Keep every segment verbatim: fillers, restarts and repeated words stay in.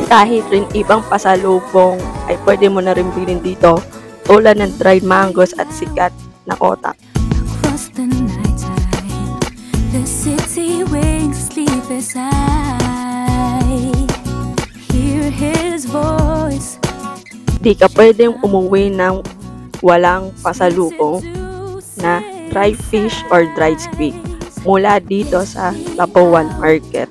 kahit rin ibang pasalubong ay pwede mo na rin bilhin dito, tulad ng dried mangoes at sikat na otak. Across the night time, the city wakes sleepless eye. Hear his voice. Di ka pwedeng umuwi ng walang pasalubong na dry fish or dried squid mula dito sa Labuan Market.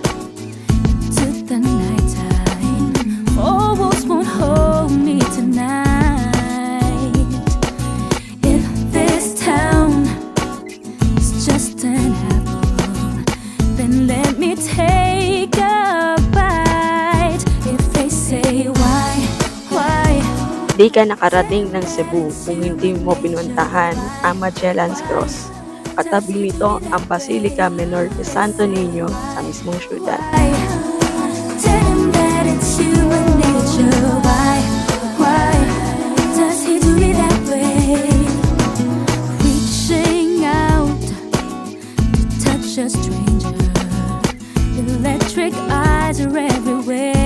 Di ka nakarating ng Cebu kung hindi mo pinuntahan ang Magellan's Cross. Katabi nito ang Basilica Menor de Santo Niño sa mismong syudad. Electric eyes are everywhere.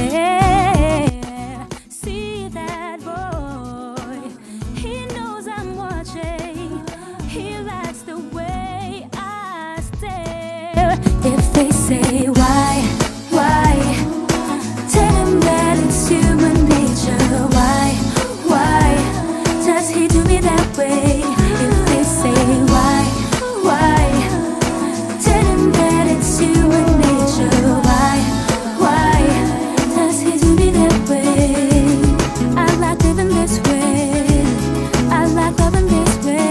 If they say why, why, tell him that it's human nature. Why, why, does he do me that way? If they say why, why, tell him that it's human nature. Why, why, does he do me that way? I like living this way. I like loving this way.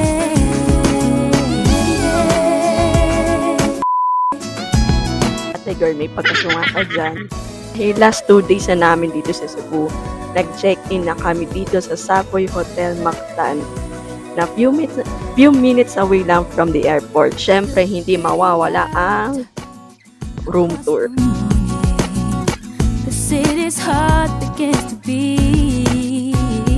Girl, may pagkasunga ka dyan. Hey, last two days na namin dito sa Cebu. Nag-check-in na kami dito sa Savoy Hotel Mactan na few minutes, few minutes away lang from the airport. Syempre, hindi mawawala ang room tour. The city's heart begins to beat.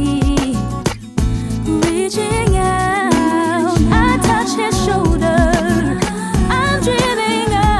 Reaching out, I touch his shoulder. I'm dreaming.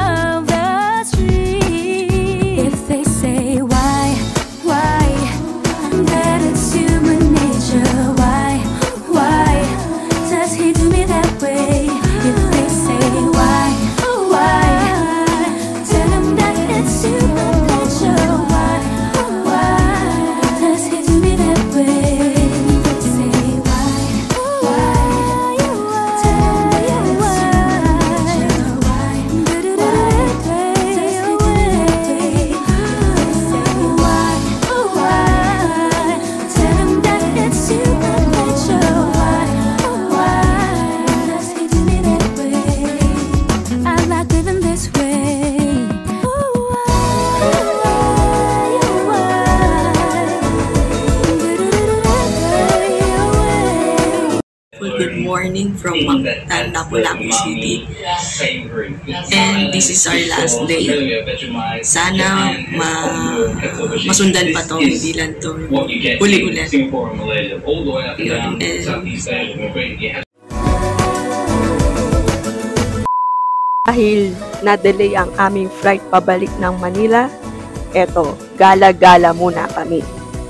Good morning from Mactan, Lapu-Lapu City. And this is our last day. Sana ma masundan pa to, hindi lang to uli-ulit. Dahil na-delay ang aming flight pabalik ng Manila, eto, gala-gala muna kami.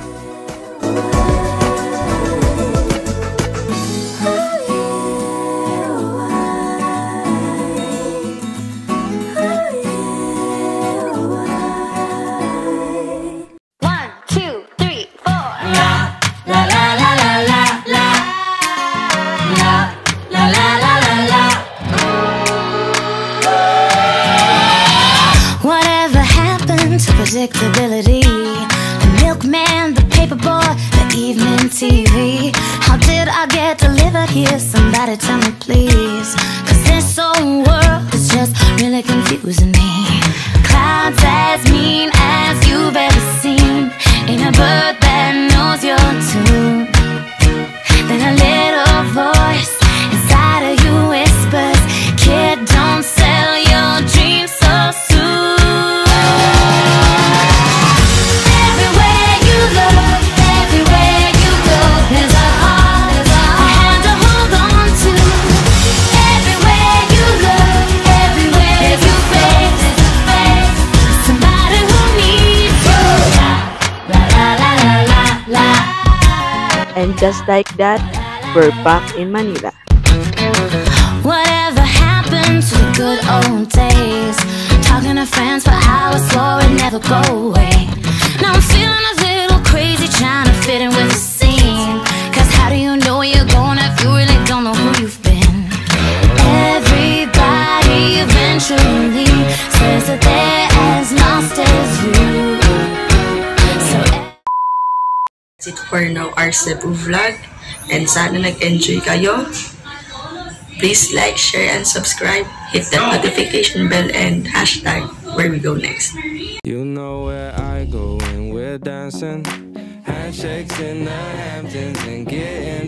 Predictability, the milkman, the paperboy, the evening T V. How did I get delivered here? Somebody tell me please, cause this whole world is just really confusing me. Clouds as mean as you've ever seen, ain't a bird that knows your tune. Then a little voice inside of you whispers, kid, don't sell your dreams so soon. Faith just like that, we're back in Manila. Whatever happened to the good old days? Talking to friends for hours, swore it'd never go away. Now I'm feeling a little crazy, trying to fit in with the scene. Cause how do you know where you're going if you really don't know who you've been? Everybody eventually says that they're as lost as you. So That's it for now, our Cebu vlog. And sana nag-enjoy kayo. Please like, share, and subscribe. Hit that notification bell and hashtag where we go next. You know where I go when we're dancing. Handshakes in the Hamptons and getting